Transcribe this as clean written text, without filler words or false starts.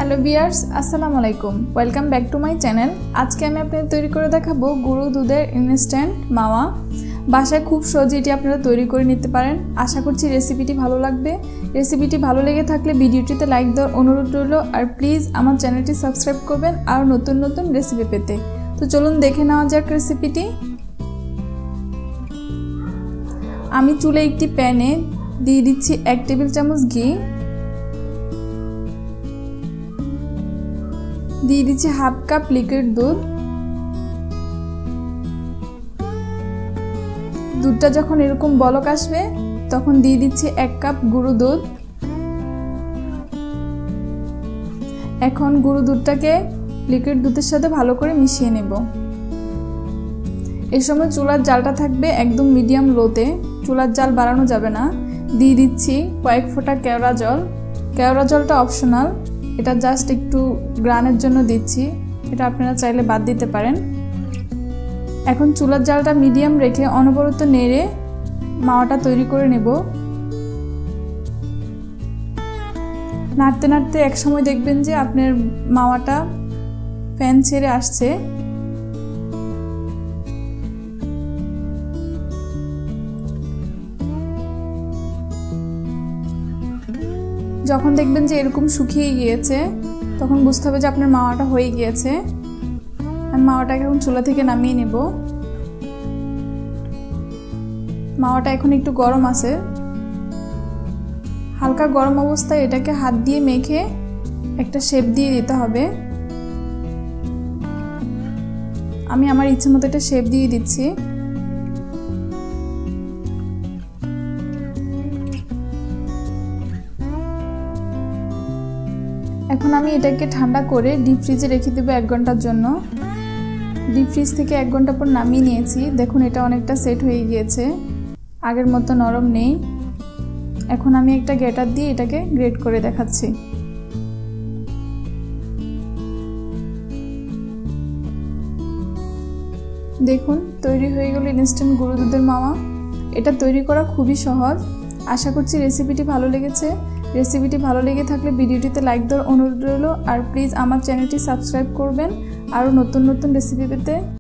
Hello viewers আসসালামু আলাইকুম welcome back to my channel. আজকে আমি আপনাদের তৈরি করে দেখাবো গরু দুধের ইনস্ট্যান্ট মাওয়া। বাসায় খুব সহজে এটি আপনারা তৈরি করে নিতে পারেন। আশা করছি রেসিপিটি ভালো লাগবে। রেসিপিটি ভালো লেগে থাকলে ভিডিওটিতে লাইক দেওয়ার অনুরোধ রইল, আর প্লিজ আমার চ্যানেলটি সাবস্ক্রাইব করবেন আর নতুন নতুন রেসিপি পেতে। তো চলুন দেখে নেওয়া যাক রেসিপিটি। আমি চুলে একটি প্যানে দিয়ে দিচ্ছি 1 টেবিল চামচ ঘি, দিয়ে দিচ্ছি হাফ কাপ লিকুইড দুধ। দুধটা যখন এরকম বলক আসবে তখন দিয়ে দিচ্ছি 1 কাপ গুঁড়ো দুধ। এখন গুঁড়ো দুধটাকে লিকুইড দুধের সাথে ভালো করে মিশিয়ে নেব। এই সময় চুলার জালটা থাকবে একদম মিডিয়াম লোতে, চুলার জাল বাড়ানো যাবে না। দিয়ে দিচ্ছি কয়েক ফোঁটা কেওড়া জল। কেওড়া জলটা অপশনাল, এটা জাস্ট একটু গ্রানের জন্য দিচ্ছি, এটা আপনারা চাইলে বাদ দিতে পারেন। এখন চুলার জালটা মিডিয়াম রেখে অনবরত নেড়ে মাওয়াটা তৈরি করে নেব। নাড়তে নাড়তে এক সময় দেখবেন যে আপনার মাওয়াটা ফ্যান ছেড়ে আসছে। যখন দেখবেন যে এরকম শুকিয়ে গিয়েছে তখন বুঝতে হবে যে আপনার মাওয়াটা হয়ে গিয়েছে। আমি মাওয়াটাকে এখন চুলা থেকে নামিয়ে নেব। মাওয়াটা এখন একটু গরম আছে, হালকা গরম অবস্থায় এটাকে হাত দিয়ে মেখে একটা শেপ দিয়ে দিতে হবে। আমি আমার ইচ্ছে মতো একটা শেপ দিয়ে দিচ্ছি। এখন আমি এটাকে ঠান্ডা করে ডিপ ফ্রিজে রেখে দেবো 1 ঘন্টার জন্য। ডিপ ফ্রিজ থেকে 1 ঘন্টা পর নামিয়ে নিয়েছি। দেখুন এটা অনেকটা সেট হয়ে গিয়েছে, আগের মতো নরম নেই। এখন আমি একটা গ্রেটার দিয়ে এটাকে গ্রেট করে দেখাচ্ছি। দেখুন তৈরি হয়ে গেল ইনস্ট্যান্ট গরু দুধের মাওয়া। এটা তৈরি করা খুবই সহজ। আশা করছি রেসিপিটি ভালো লেগেছে। রেসিপিটি ভালো লেগে থাকলে ভিডিওটিতে লাইক দেওয়ার অনুরোধ রইল, আর প্লিজ আমার চ্যানেলটি সাবস্ক্রাইব করবেন আরও নতুন নতুন রেসিপি পেতে।